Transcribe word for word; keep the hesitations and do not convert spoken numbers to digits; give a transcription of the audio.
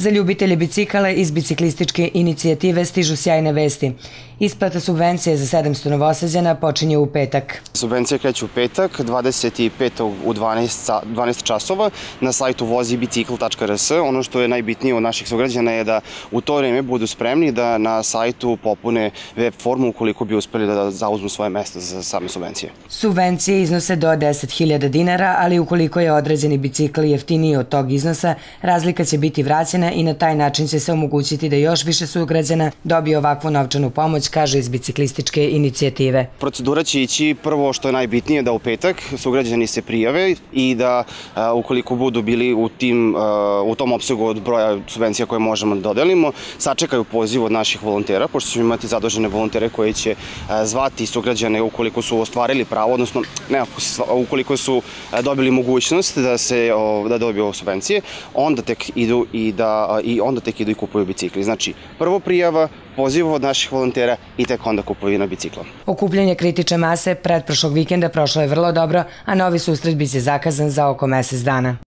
Za ljubitelje bicikala iz biciklističke inicijative stižu sjajne vesti. Isplata subvencije za sedamsto Novosađana počinje u petak. Subvencije kreću u petak, dvadeset petog u dvanaest časova na sajtu vozi bicikl tačka r s. Ono što je najbitnije od naših sugrađana je da u to vreme budu spremni da na sajtu popune web formu ukoliko bi uspeli da zauzmu svoje mesto za same subvencije. Subvencije iznose do deset hiljada dinara, ali ukoliko je određeni bicikl jeftiniji od tog iznosa, razlika će biti vraćena i na taj način će se omogućiti da još više sugrađana dobije ovakvu novčanu pomoć, kaže iz biciklističke inicijative. Procedura će ići prvo što je najbitnije da u petak sugrađani se prijave i da ukoliko budu bili u, tim, u tom opsegu od broja subvencija koje možemo da dodelimo, sačekaju poziv od naših volontera, pošto ćemo imati zadužene volontere koji će zvati sugrađane ukoliko su ostvarili pravo, odnosno ne, ukoliko su dobili mogućnost da se da dobiju subvencije, onda tek idu i da i onda tek idu i kupuju bicikli. Znači, prvo prijava, poziv od naših volontera i tek onda kupovina bicikla. Okupljanje kritične mase pretprošlog vikenda prošlo je vrlo dobro, a novi susret biće zakazan za oko mesec dana.